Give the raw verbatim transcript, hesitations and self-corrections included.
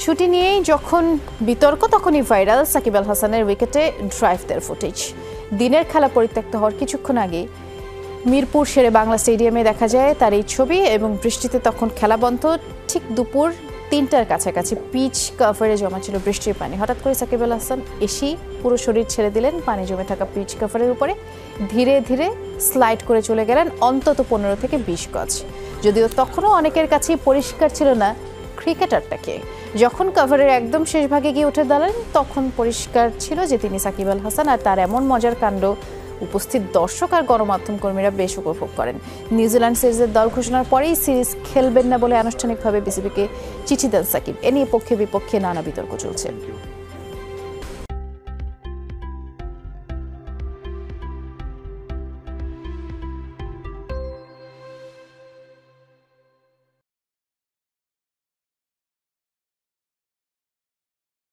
ছুটি নিয়েই যখন বিতর্ক তখনই ভাইরাল সাকিব আল হাসানের উইকেটে ড্রাইভ দেওয়ার ফুটেজ। দিনের খেলা পরিত্যক্ত হওয়ার কিছুক্ষণ আগে মিরপুর শেরে বাংলা স্টেডিয়ামে দেখা যায় তার এই ছবি এবং বৃষ্টিতে তখন খেলা বন্ধ। ঠিক দুপুর তিনটার কাছাকাছি পিচ কাভারে জমা ছিল বৃষ্টির পানি। হঠাৎ করে সাকিব আল হাসান এসেই পুরো শরীর ছেড়ে দিলেন পানি জমে থাকা পিচ কাভারের উপরে, ধীরে ধীরে স্লাইড করে চলে গেলেন অন্তত পনেরো থেকে বিশ গজ। যদিও তখনও অনেকের কাছেই পরিষ্কার ছিল না ক্রিকেটারটাকে। যখন কাভারের একদম শেষ ভাগে গিয়ে উঠে দাঁড়ালেন তখন পরিষ্কার ছিল যে তিনি সাকিব আল হাসান, আর তার এমন মজার কাণ্ড উপস্থিত দর্শক আর গণমাধ্যম কর্মীরা বেশ উপভোগ করেন। নিউজিল্যান্ড সিরিজের দল ঘোষণার পরেই সিরিজ খেলবেন না বলে আনুষ্ঠানিকভাবে বিসিবিকে চিঠি দেন সাকিব। এ নিয়ে পক্ষে বিপক্ষে নানা বিতর্ক চলছে।